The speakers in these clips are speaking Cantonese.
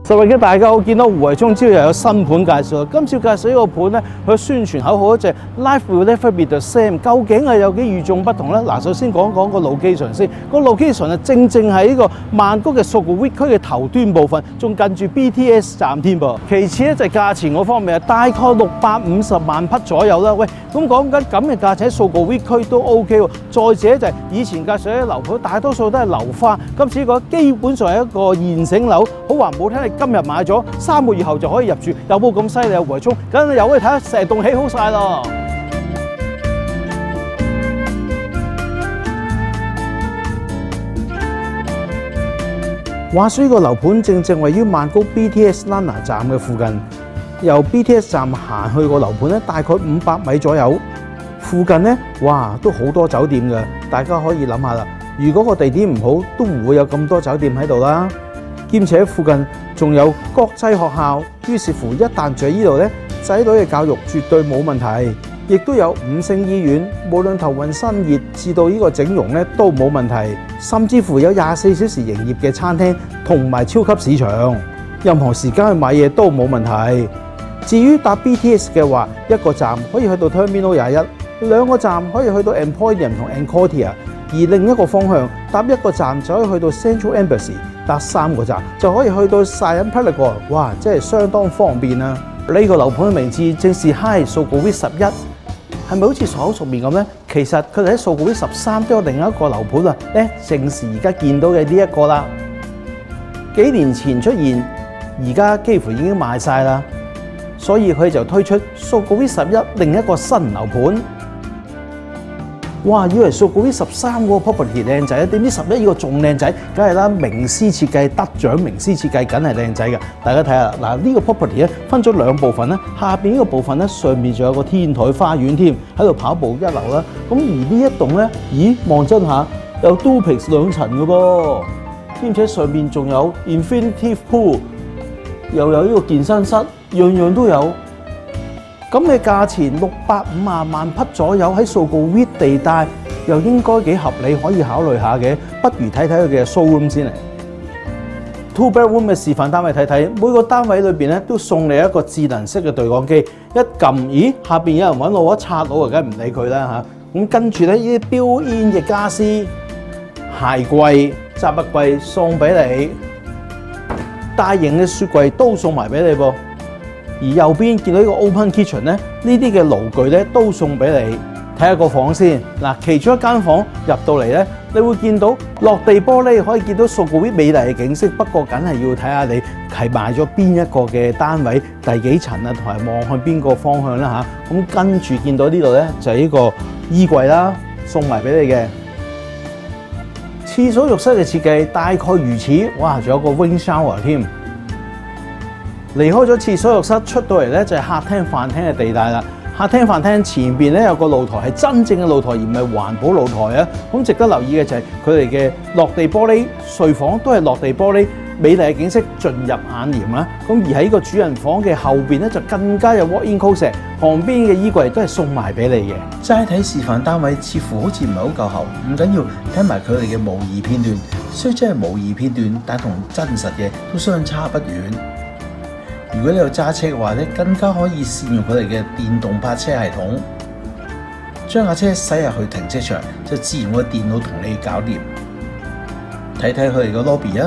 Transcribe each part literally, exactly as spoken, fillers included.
十位嘅大家好，見到胡慧中朝又有新盤介紹啦。今次介紹呢個盤咧，佢宣傳口號一隻 Life will never be the same， 究竟係有幾與眾不同咧？嗱，首先講講個 location 先，個 location啊正正係呢個曼谷嘅 Sukhumvit 區嘅頭端部分，仲近住 B T S 站添噃。其次咧就係價錢嗰方面啊，大概六百五十萬匹左右啦。喂，咁講緊咁嘅價錢喺 Sukhumvit 區都 OK 喎。再者就係以前介紹啲樓盤，大多數都係樓花，今次呢個基本上係一個現成樓，好話唔好聽，你今日買咗三個月後就可以入住，有冇咁犀利啊？胡慧中，梗係有去睇下，成棟起好晒咯。話說呢個樓盤正正位於曼谷 B T S Nana 站嘅附近，由 B T S 站行去個樓盤咧，大概五百米左右。附近咧，哇，都好多酒店嘅，大家可以諗下啦。如果個地點唔好，都唔會有咁多酒店喺度啦。兼且附近仲有國際學校，於是乎一旦住喺呢度咧，仔女嘅教育絕對冇問題。亦都有五星醫院，無論頭暈身熱至到呢個整容咧都冇問題。甚至乎有廿四小時營業嘅餐廳同埋超級市場，任何時間去買嘢都冇問題。至於搭 B T S 嘅話，一個站可以去到 Terminal 廿一，兩個站可以去到 Emporium 同 Ancotia， 而另一個方向搭一個站就可以去到 Central Embassy。搭三個站就可以去到 Siam Paragon， 哇！真係相當方便啊！呢、這個樓盤嘅名字正是 Hyatt Sukhumvit 十一，係咪好似熟口熟面咁呢？其實佢哋喺 Sukhumvit 十三都有另一個樓盤啊！咧正是而家見到嘅呢一個啦。幾年前出現，而家幾乎已經賣晒啦，所以佢就推出 Sukhumvit 十一另一個新樓盤。哇！以為 Sukhumvit 十三嗰個 property 靚仔，點知十一呢個仲靚仔，梗係啦！名師設計得獎，名師設計梗係靚仔㗎。大家睇下嗱，呢個 property 咧分咗兩部分啦，下邊呢個部分咧上面仲有個天台花園添，喺度跑步一流啦。咁而呢一棟咧，咦望真下有 duplex 兩層嘅噃，兼且上面仲有 infinity pool， 又有呢個健身室，樣樣都有。咁嘅價錢六百五十萬匹左右，喺Sukhumvit地帶又應該幾合理，可以考慮下嘅。不如睇睇佢嘅 showroom 先嚟。Two bedroom 嘅示範單位睇睇，每個單位裏邊咧都送你一個智能式嘅對講機，一撳，咦下邊有人揾我，我一刷到啊，梗係唔理佢啦嚇。咁跟住咧呢啲 built-in 嘅家私、鞋櫃、雜物櫃送俾你，大型嘅雪櫃都送埋俾你噃。而右邊見到呢個 open kitchen 咧，呢啲嘅爐具咧都送俾你。睇下個房先，嗱，其中一間房入到嚟咧，你會見到落地玻璃，可以見到Sukhumvit美麗嘅景色。不過梗係要睇下你係買咗邊一個嘅單位，第幾層啊，同埋望向邊個方向啦嚇。咁跟住見到呢度咧就係呢個衣櫃啦，送埋俾你嘅。廁所浴室嘅設計大概如此，哇！仲有個 wing shower 添。離開咗廁所浴室出到嚟咧，就係客廳飯廳嘅地帶啦。客廳飯廳前邊咧有個露台，係真正嘅露台，而唔係環保露台啊。咁值得留意嘅就係佢哋嘅落地玻璃睡房都係落地玻璃，美麗嘅景色盡入眼簾啦。咁而喺個主人房嘅後邊咧，就更加有 walk-in closet，旁邊嘅衣櫃都係送埋俾你嘅。 齋睇示範單位似乎好似唔係好夠喉，唔緊要，睇埋佢哋嘅模擬片段。雖則係模擬片段，但同真實嘅都相差不遠。如果你有揸車嘅話咧，更加可以善用佢哋嘅電動泊車系統，將架車駛入去停車場，就自然會電腦同你搞掂。睇睇佢哋個 lobby 啊，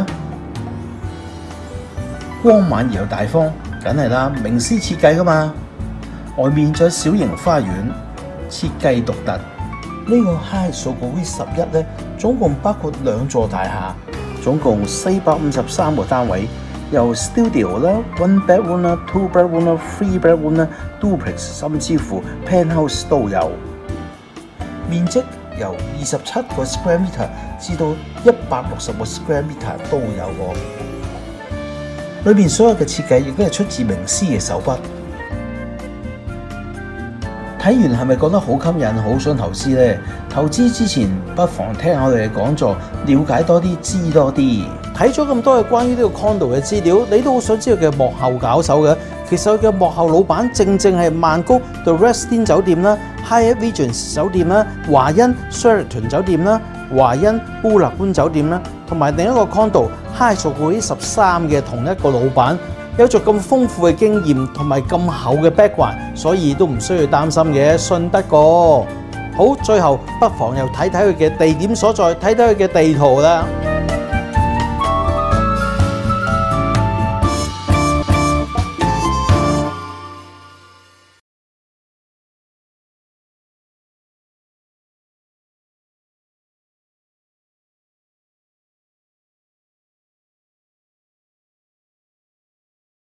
光猛而又大方，梗係啦，名師設計噶嘛。外面仲有小型花園，設計獨特。呢、這個 Hyatt Sukhumvit 十一咧，總共包括兩座大廈，總共四百五十三個單位。由 studio 啦、one bedroom 啦、two bedroom 啦、three bedroom 啦、duplex 甚至乎 penthouse 都有。面積由二十七個 square meter 至到一百六十個 square meter 都有喎。裏邊所有嘅設計亦都係出自名師嘅手筆。睇完係咪覺得好吸引，好想投資呢？投資之前不妨聽下我哋嘅講座，了解多啲，知多啲。睇咗咁多嘅關於呢個 condo 嘅資料，你都好想知道佢嘅幕後搞手嘅。其實佢嘅幕後老闆正正係曼谷 The Westin 酒店啦、Hyatt Regency 酒店啦、華欣 Sheraton 酒店啦、 華欣布勒般酒店啦，同埋另一個 condo Hyatt Sukhoi 十三嘅同一個老闆，有着咁豐富嘅經驗同埋咁厚嘅 background，所以都唔需要擔心嘅，信得過。好，最後不妨又睇睇佢嘅地點所在，睇睇佢嘅地圖啦。